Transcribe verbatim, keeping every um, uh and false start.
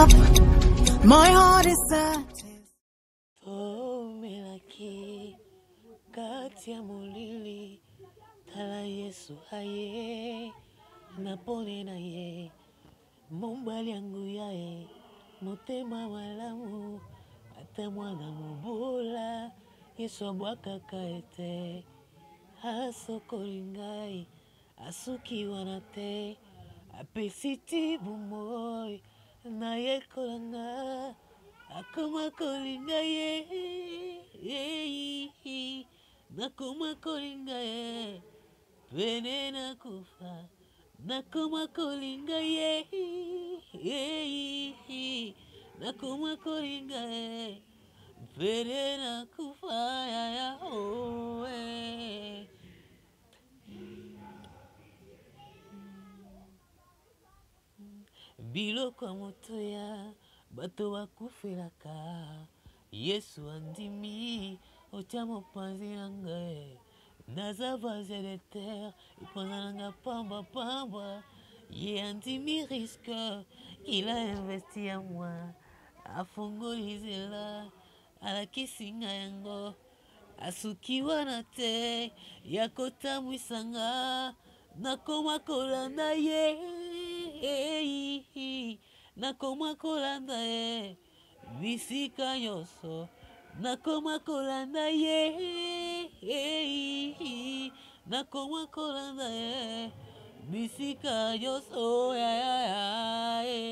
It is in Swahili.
up. My heart is set. Oh, melaki kati ya mulili tala Yesu aye napone na ye mombali yangu yae motema malamu ata mwana mobola Yesu abwakaka ete asokoli ngai asuki wana te apesiti bumoy na yekola nga akoma kolinga ye nakoma kolinga ye pene na kufa nakoma kolinga ye nakoma kolinga ye pene na kufa ya ya oh eh. Biloko motoya bato bakufelaka Yesu andimi otya mopanzi nanga naza vase de terre ipanza nanga pamba pamba ye andimi risque il a investi à moi afongoli nzela alakisi nga yango asuki wana te ya kotamwisanga nakoma kolanda ye nakoma kolanda ye bisika nyonso nakoma kolanda ye nakoma kolanda ye bisika nyonso ya ya ya